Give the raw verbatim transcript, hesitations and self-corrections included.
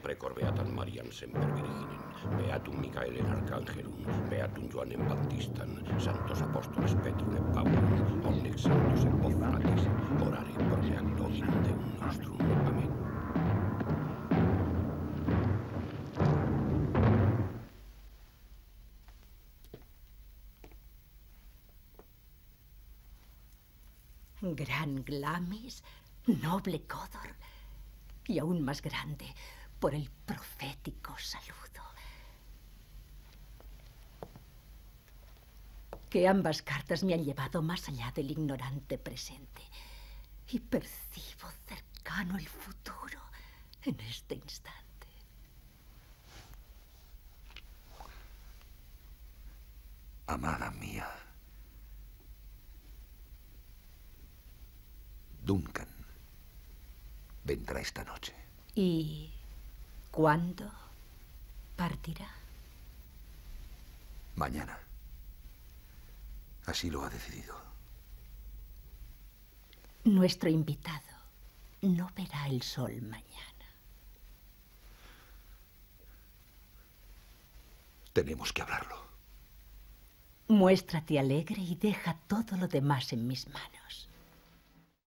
precor beatam Mariam semper virginem, beatum Michaelem archangelum, beatum Johannem Baptistam, santos apóstoles Petrum et Paulum, omnes santos et confratres, orare pro me ac Dominum Deum nostrum. Amén. Gran Glamis, noble Codor, y aún más grande por el profético saludo. Que ambas cartas me han llevado más allá del ignorante presente y percibo cercano el futuro en este instante. Amada mía, Duncan vendrá esta noche. ¿Y cuándo partirá? Mañana. Así lo ha decidido. Nuestro invitado no verá el sol mañana. Tenemos que hablarlo. Muéstrate alegre y deja todo lo demás en mis manos.